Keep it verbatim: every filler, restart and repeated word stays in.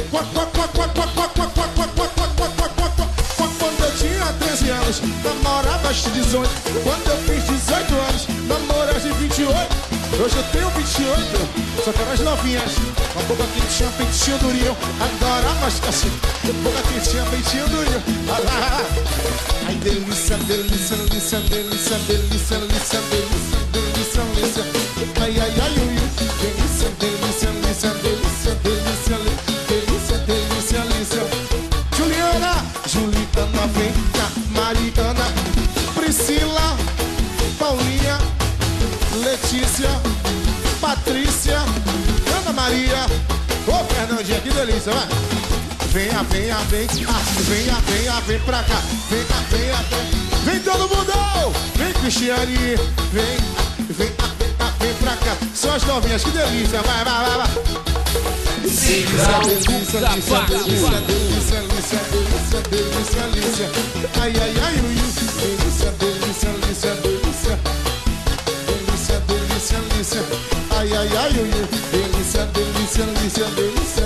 Quando eu tinha treze anos, namorava aos dezoito. Quando eu fiz dezoito anos, namorava de vinte e oito. Hoje eu tenho vinte e oito, só quero as novinhas. Com a boca quentinha, peitinho durinho. Adoro mais cacete. Boca quentinha, peitinho durinho. Ai, delícia, delícia, delícia, delícia, delícia, delícia, delícia, delícia, delícia. Ai, ai, ai, ui, delícia, delícia, delícia, delícia, delícia, delícia, delícia, delícia. Juliana, Juliana, vem cá, Mariana, Priscila, Paulinha, Letícia, Patrícia, Ana Maria, ô oh, Fernandinha, que delícia, vai! Venha, venha, vem, ah, venha, venha, vem pra cá, venha, venha, vem, vem todo mundo! Vem, Cristiane, vem, vem, vem, vem pra cá, são as novinhas, que delícia, vai, vai, vai, vai! Delícia, delícia, delícia, delícia, delícia, delícia, delícia, delícia, ai, ai, ai, ui, delícia, delícia, delícia, delícia. Delícia, delícia, delícia. Ai, ai, ai, ui, delícia, delícia, delícia, delícia.